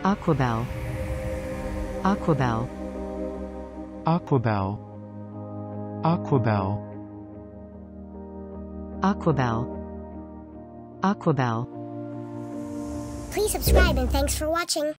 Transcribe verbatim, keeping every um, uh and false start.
aquabelle, aquabelle, aquabelle, aquabelle, aquabelle, aquabelle. Please subscribe and thanks for watching.